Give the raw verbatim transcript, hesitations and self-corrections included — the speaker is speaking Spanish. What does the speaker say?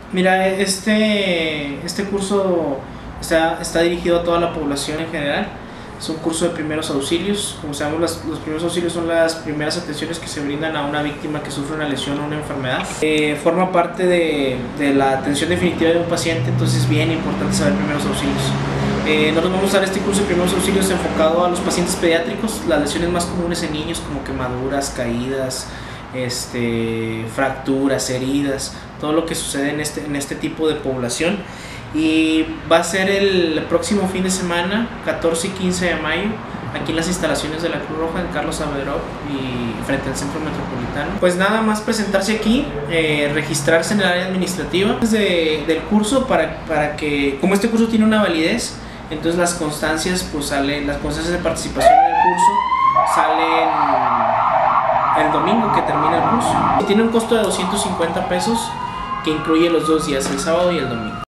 Mira, este, este curso está, está dirigido a toda la población en general. Es un curso de primeros auxilios. Como sabemos, las- los primeros auxilios son las primeras atenciones que se brindan a una víctima que sufre una lesión o una enfermedad. Eh, forma parte de, de la atención definitiva de un paciente, entonces es bien importante saber primeros auxilios. Eh, nosotros vamos a dar este curso de primeros auxilios enfocado a los pacientes pediátricos, las lesiones más comunes en niños como quemaduras, caídas, este, fracturas, heridas, todo lo que sucede en este, en este tipo de población. Y va a ser el próximo fin de semana, catorce y quince de mayo, aquí en las instalaciones de la Cruz Roja en Carlos Avedrop y frente al Centro Metropolitano. Pues nada más presentarse aquí, eh, registrarse en el área administrativa de, del curso para, para que, como este curso tiene una validez, entonces las constancias, pues salen, las constancias de participación en el curso salen el domingo que termina el curso. Y tiene un costo de doscientos cincuenta pesos que incluye los dos días, el sábado y el domingo.